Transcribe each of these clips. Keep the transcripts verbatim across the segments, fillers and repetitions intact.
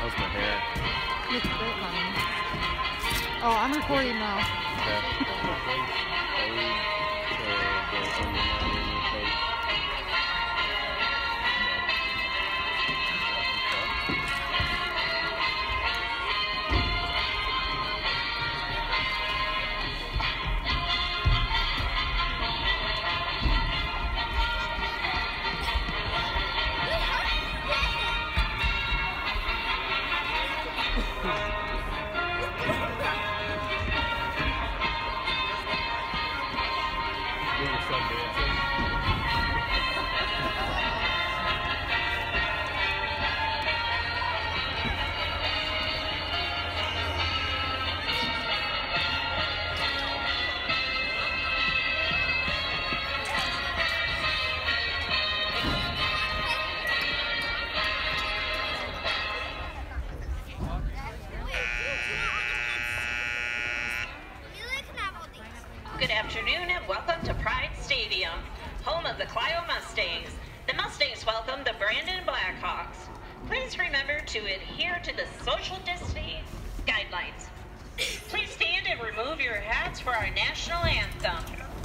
How's my hair? Looks great, honey. Oh, I'm recording now. Good afternoon and welcome to Pride Stadium, home of the Clio Mustangs. The Mustangs welcome the Brandon Blackhawks. Please remember to adhere to the social distancing guidelines. Please stand and remove your hats for our national anthem.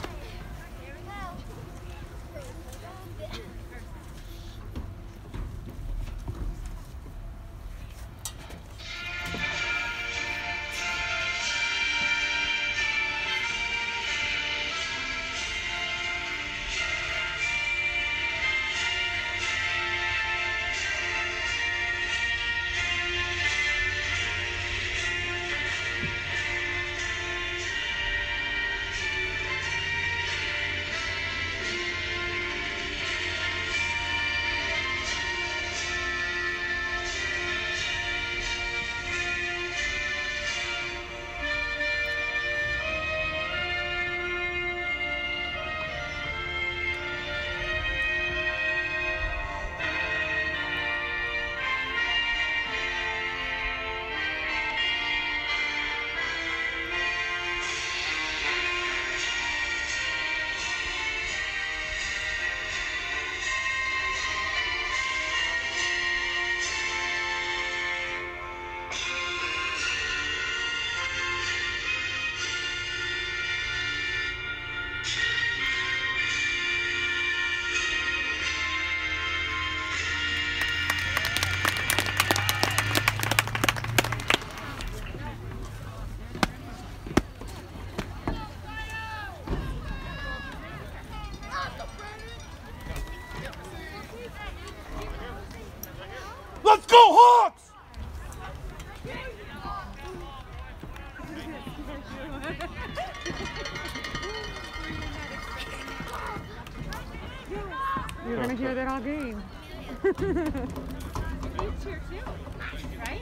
Let's go, Hawks! You're gonna hear that all game. Cheer too, right?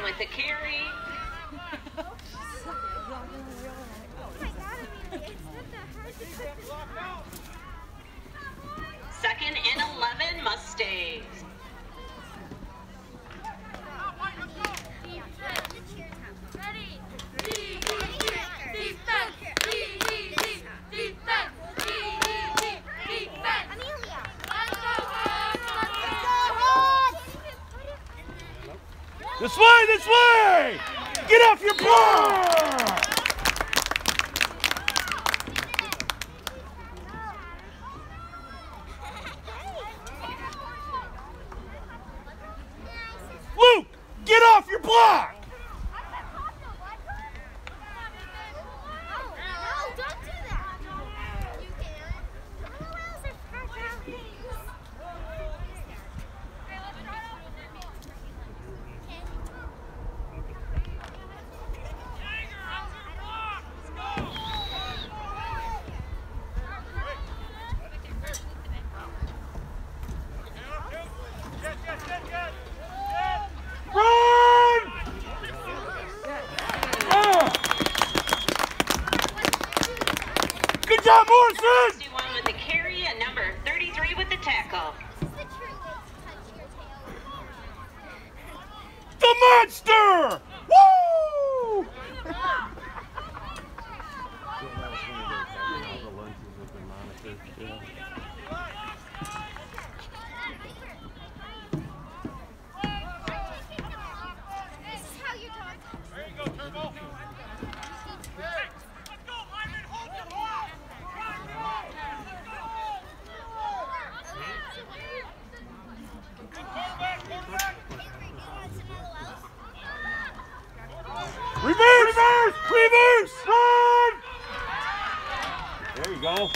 with the carry. Second and eleven Mustangs. This way, this way! Get off your block! Luke, get off your block! Good job, Morrison! sixty-one with the carry and number thirty-three with the tackle. The monster! Woo! Reverse! Reverse! Reverse! Run! There you go.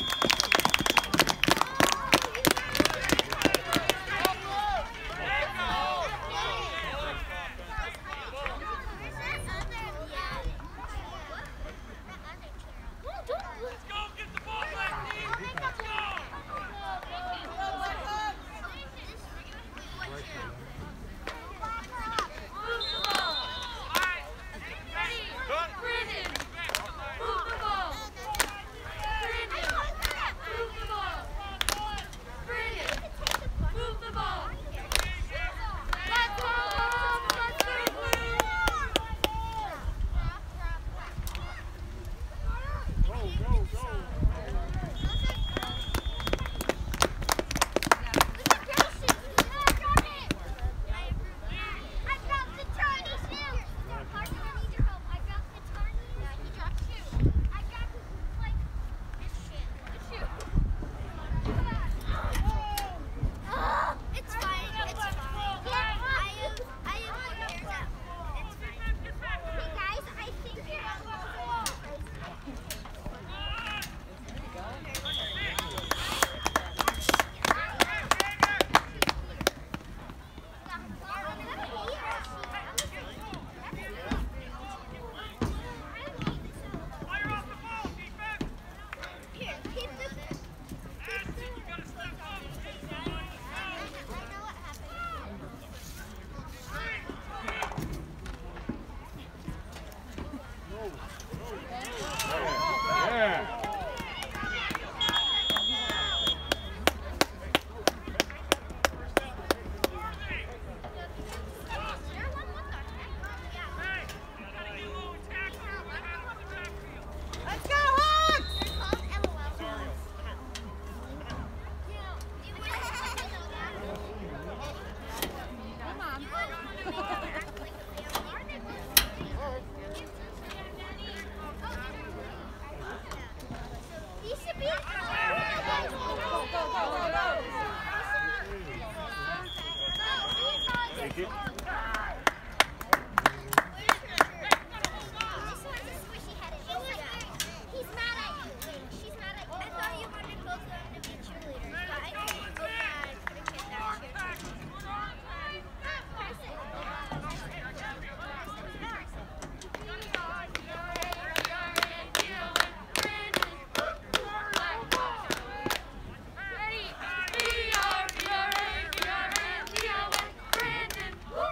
Woo!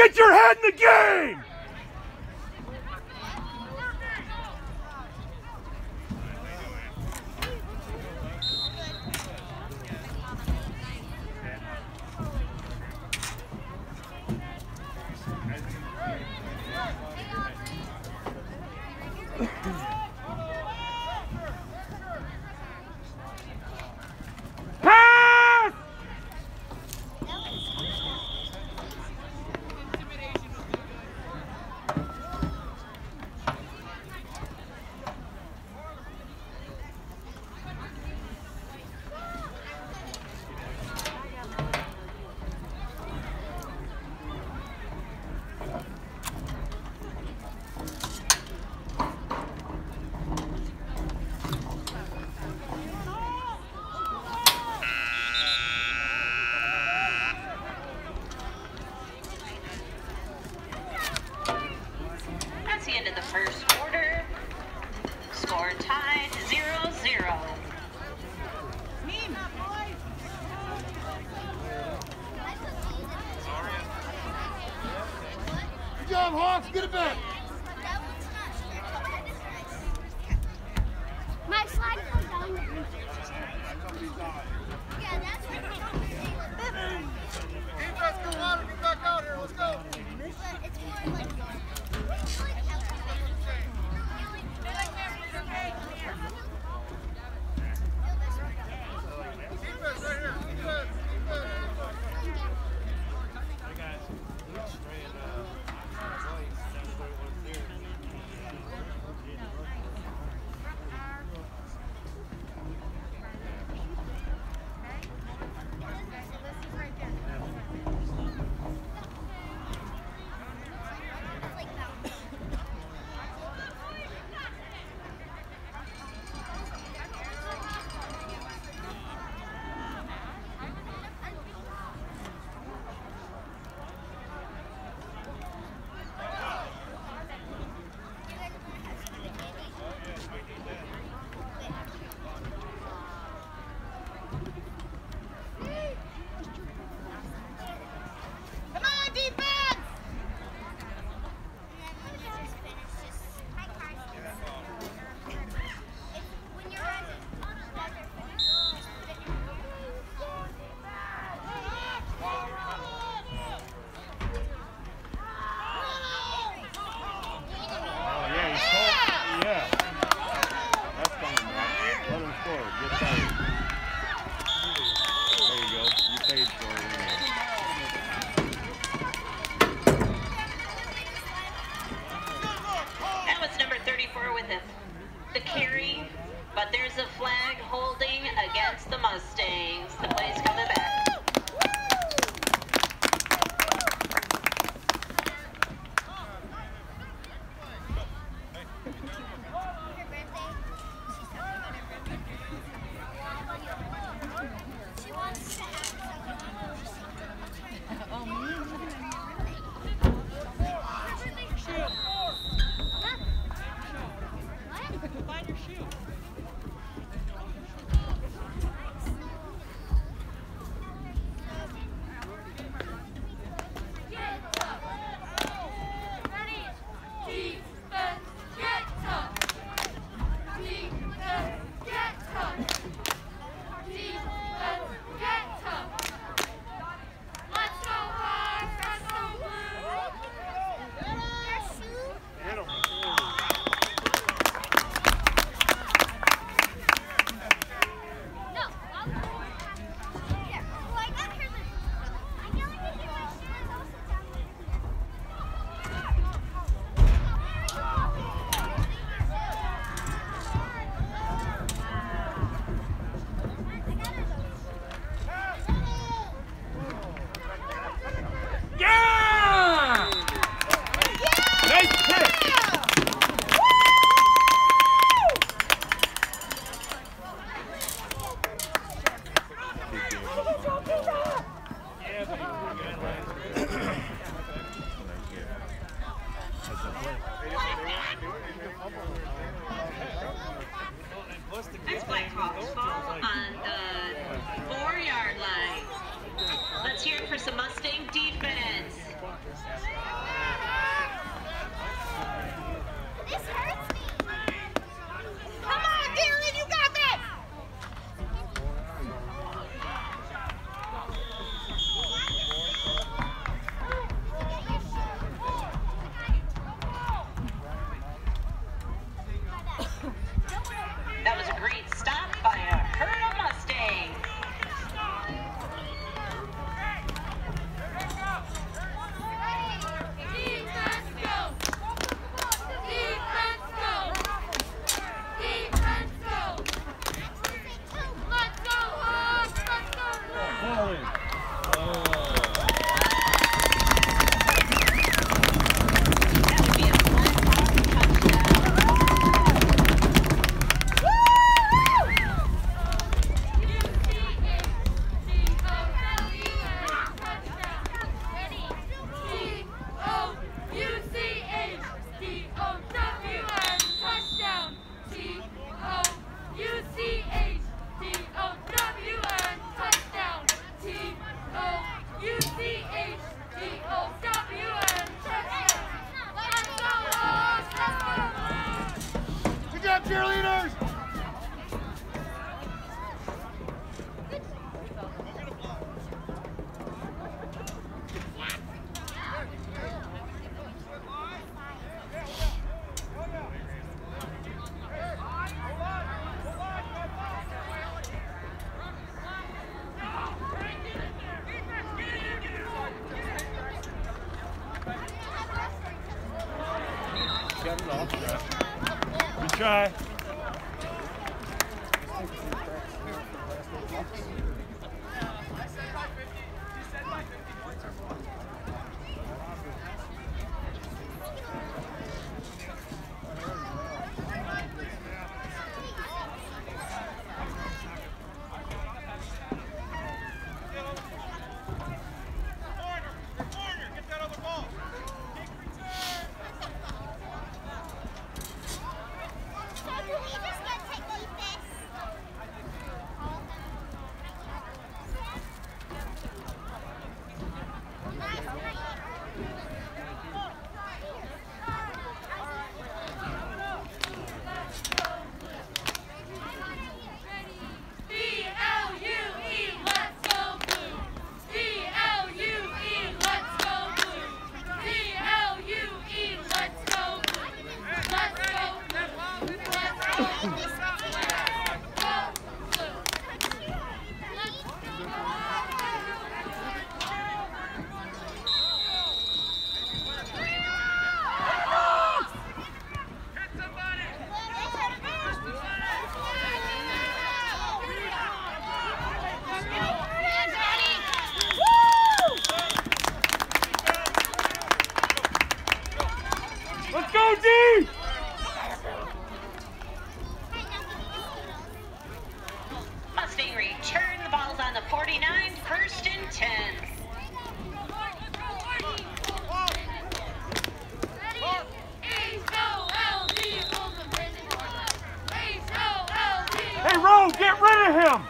Get your head in the game! Pass! That's the end of the first quarter. Score tied zero zero. Good job, Hawks. Get it back. My slide fell down the beach. Yeah, that's what Defense, come on, get back out here. Let's go. it's more like Defense right here. Defense. Defense. Good try. Let's go, D! Mustang return. The ball's on the forty-nine, first and ten. Hey, Ro, get rid of him!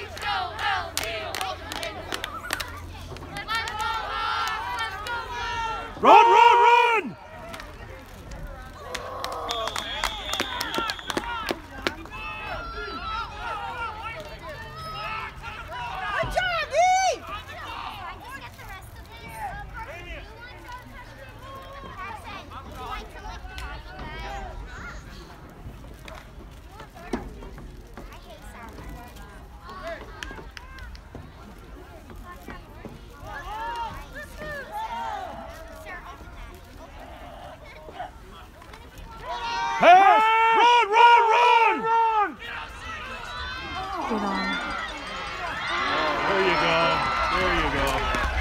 Run, run, run! Pass! Run, run, run! Run! Get on. There you go. There you go.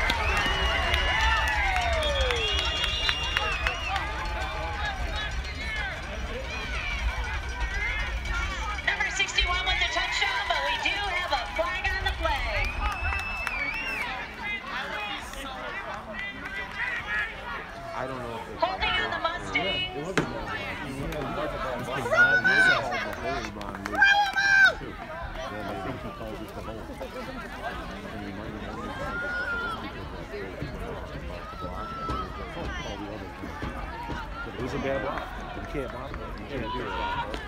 Number sixty-one with the touchdown, but we do have a flag on the play. I don't know if it's Holding on the Mustangs. It was a bad block. You can't block it. You can't do it.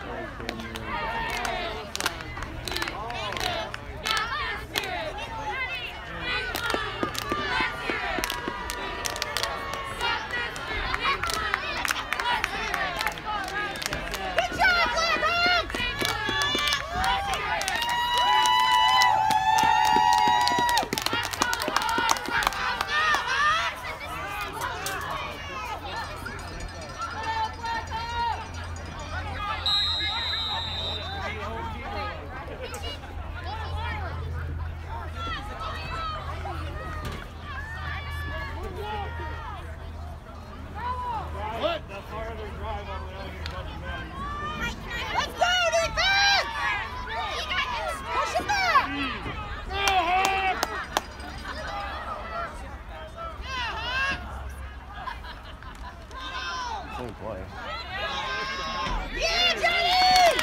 Same play. Yeah, Johnny!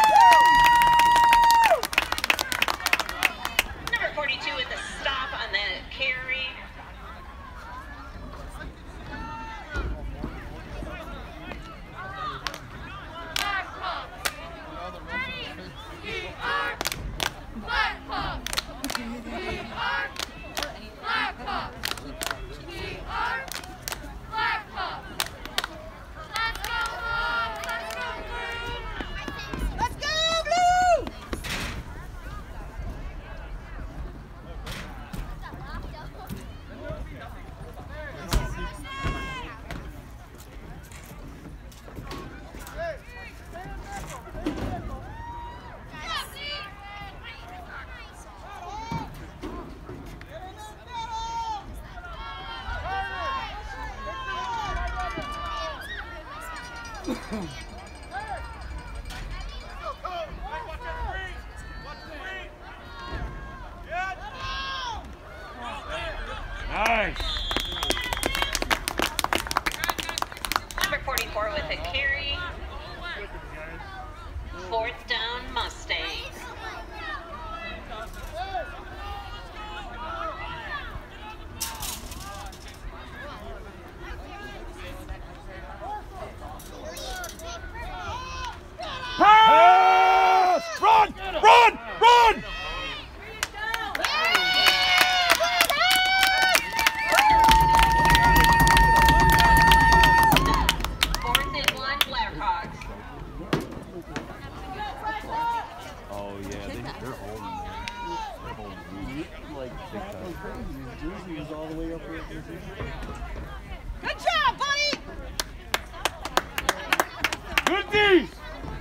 Number forty-two with the stop on the carry. Nice. Number forty-four with a carry. Fourth down, Mustangs. Pass! Run! Run! Run! Fourth and one, Blackhawks. Oh yeah, they, they're holding there. They're holding like big time. Jersey is all the way up here. Good job, buddy! Good D!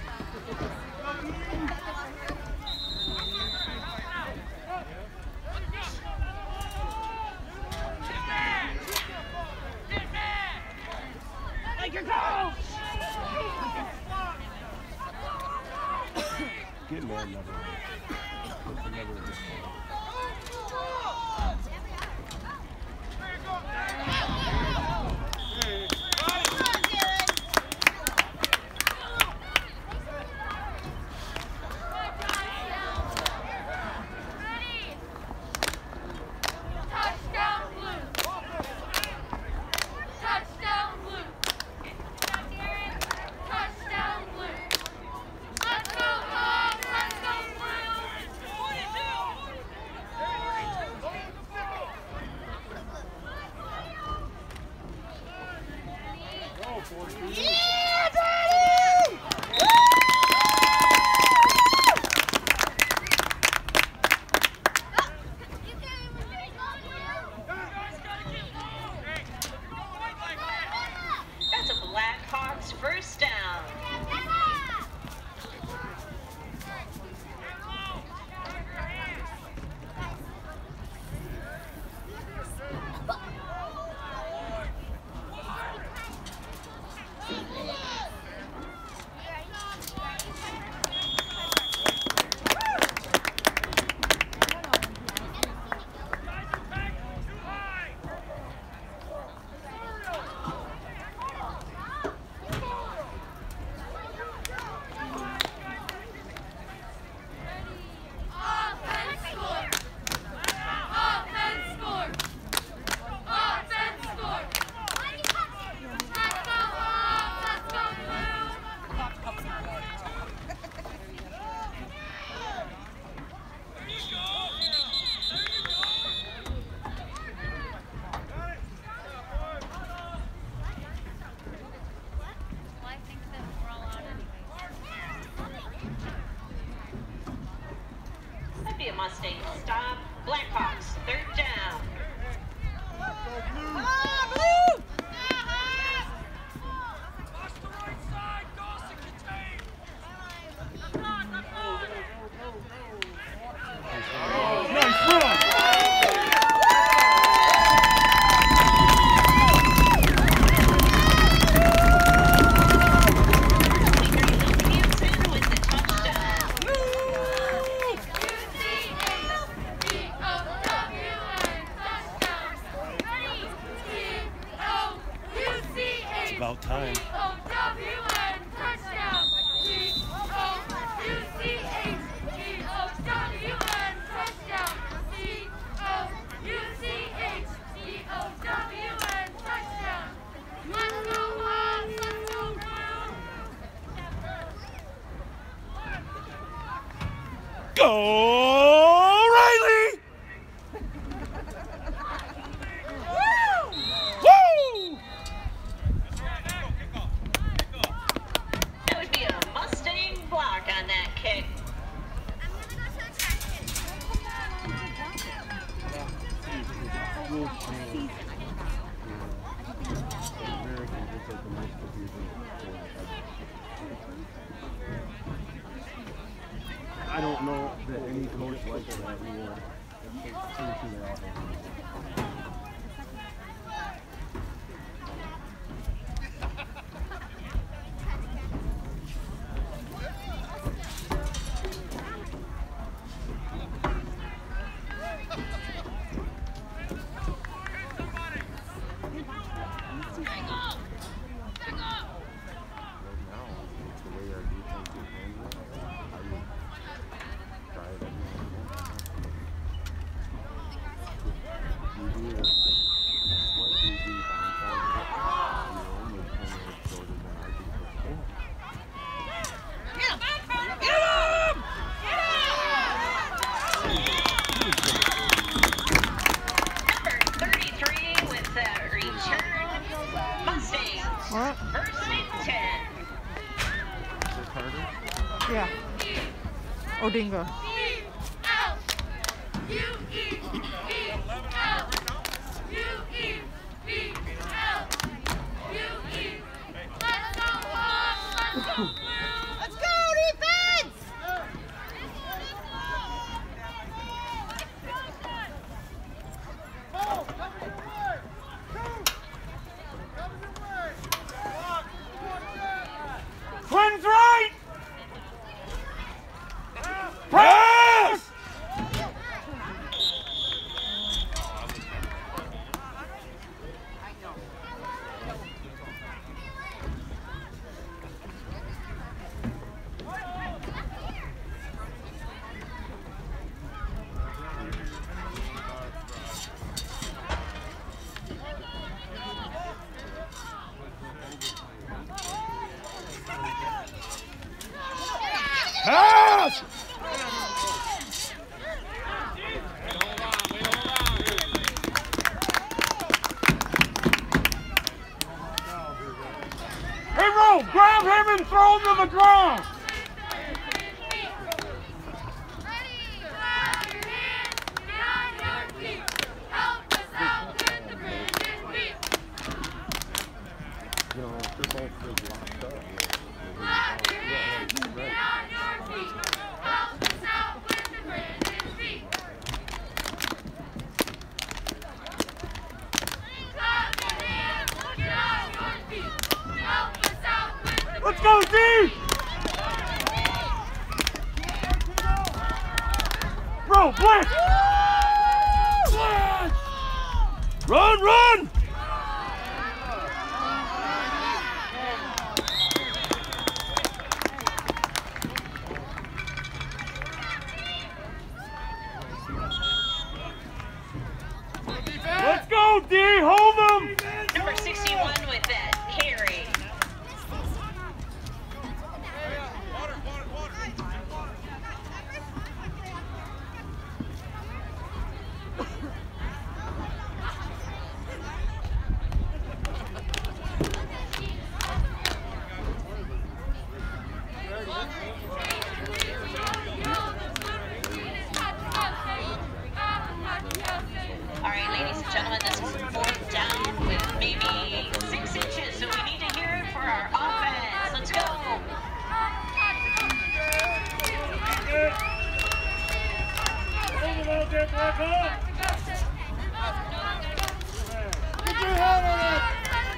Get mad never. Never this That's a Blackhawks first down. That'd be a Mustang stop. Blackhawks third down. Nice run! Houston with the touchdown. It's about time. Go, Riley! Woo! That would be a Mustang block on that kick. I don't know that any coach likes that anymore. Yeah. Odinga. Let's go, defense! Twins right! Pass! Pass! Hey, Ro, grab him and throw him to the ground! Let's go, D! Bro, blitz! Blitz! Run, run! Let's go, D! Hold him! Number sixty-one with that carry. All right, ladies and gentlemen, this is fourth down with maybe six inches, so we need to hear it for our offense. Let's go. Get your head on it!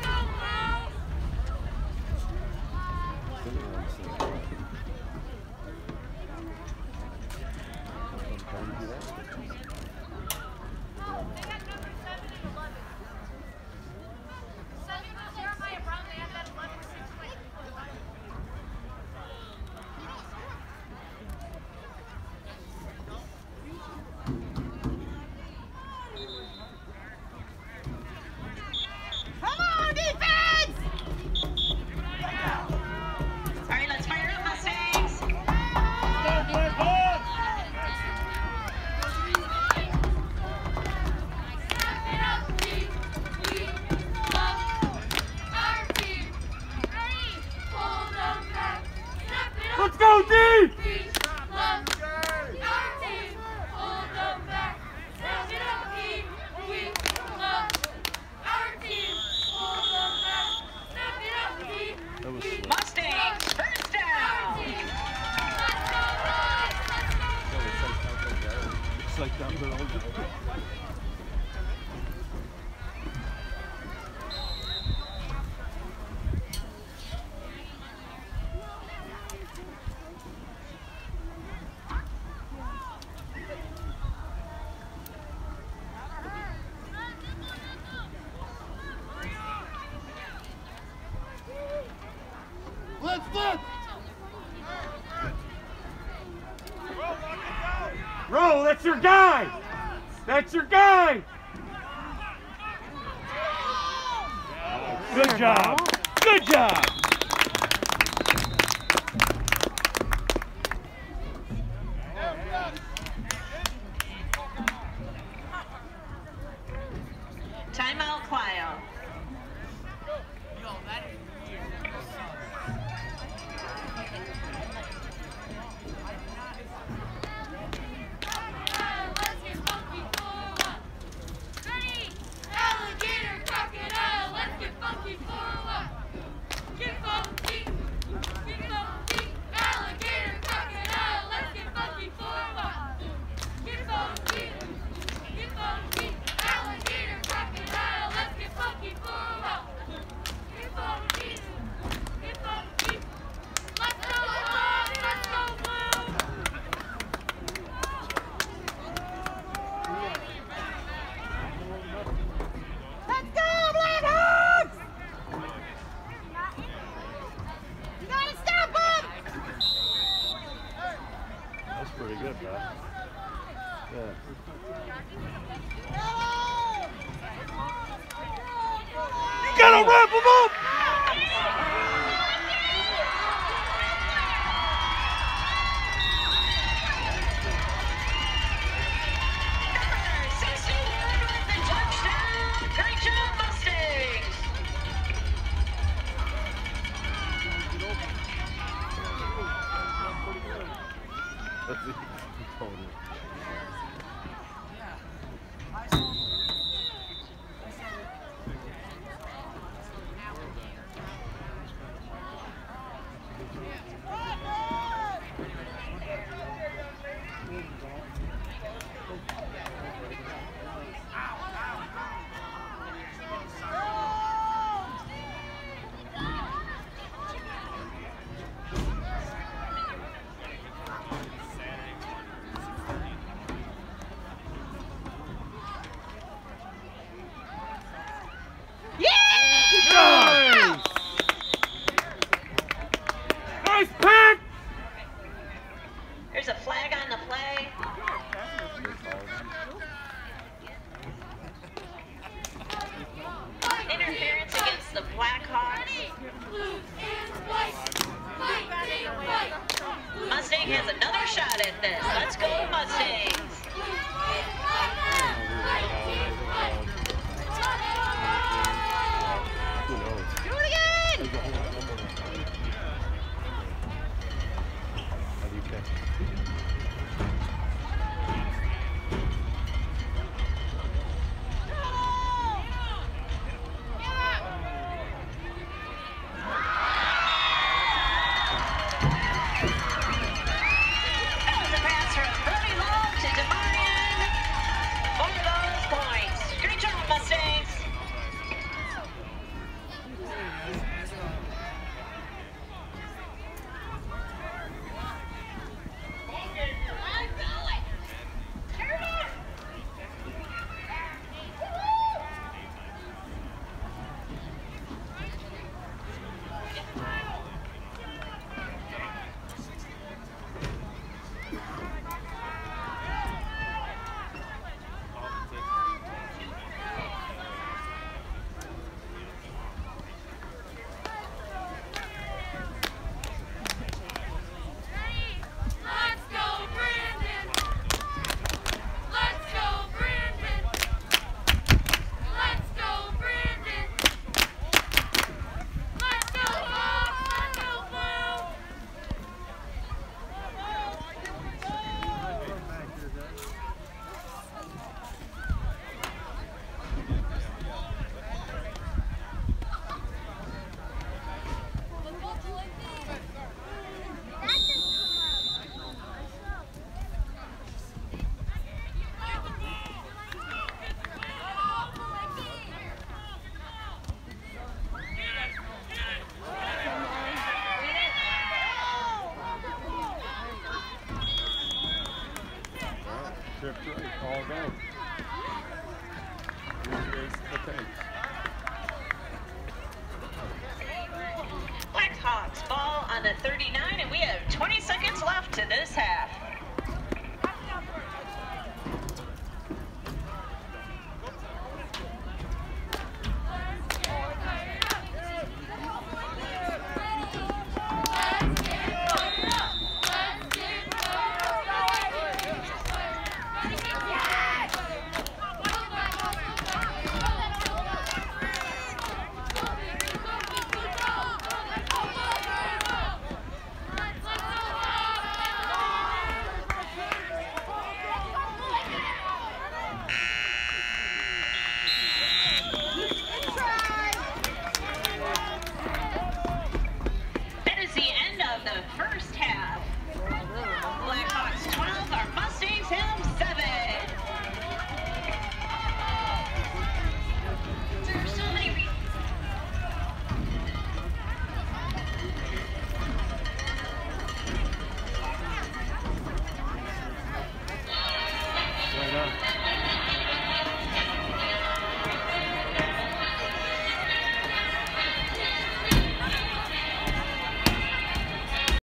Come on, defense! All right, let's fire up, Mustangs. Let's go, D! Mustangs, first down. It's like down there all the Let's flip! Ro, that's your guy! That's your guy! Good job. Good job. Timeout, Clio. Pretty good, Pat. Yeah. You gotta wrap him up! sixty-one with the touchdown. Great job, Mustangs. That's it. Totally. There's a flag on the play. Interference against the Blackhawks. Mustang has another shot at this. Let's go, Mustangs. Who knows? Do it again! How do you catch? Trip right, all go. Here's the tanks. Blackhawks ball on the thirty-nine.